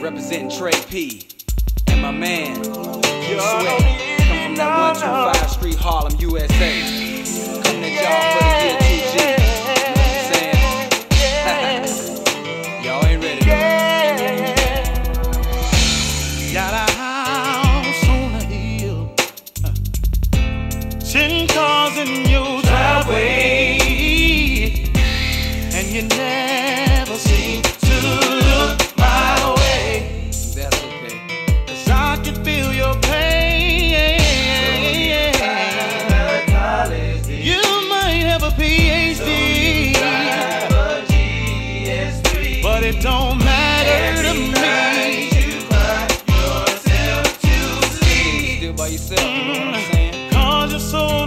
representing Tre P. And my man, Sweat, come from that 125 Street, Harlem, USA. Coming at y'all for the year 2G. You know what I'm saying? Y'all ain't ready though. Got a house on the hill, 10 cars in your driveway, and you never seem to look my way. That's okay. 'Cause I can feel your pain. You might have a PhD, but it don't matter to me. Still by yourself, you know what I'm saying? 'Cause you're so